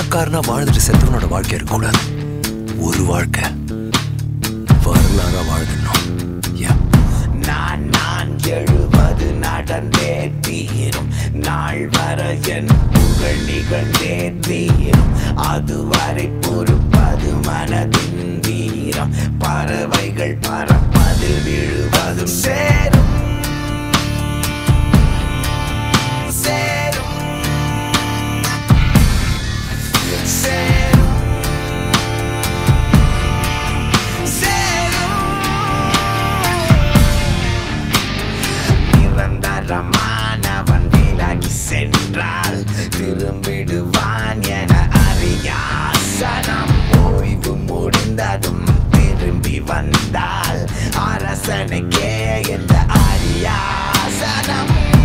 பணக்காரனா வாழ்ந்துட்டு செத்தவனோட வாழ்க்கை இருக்கக்கூடாது. ஒரு வாழ்க்கை வரலாறா வாழ்ந்துடணும். நான் எழுவது நடந்தே தீரும். நாள் வர என் புகழ் நிகழ்ந்தே தீரும். அதுவரை பொறுப்பது மனதின் வீரம். பறவைகள் பறப்பதில் விழுவதும் சேரும் சேரும் சேரும் நிரந்தரமானவன் விலகி சென்றால் திரும்பிடுவான் என அறியாசனம். ஓய்வு முடிந்ததும் திரும்பி வந்தால் அரசனுக்கே இந்த அரியாசனம்.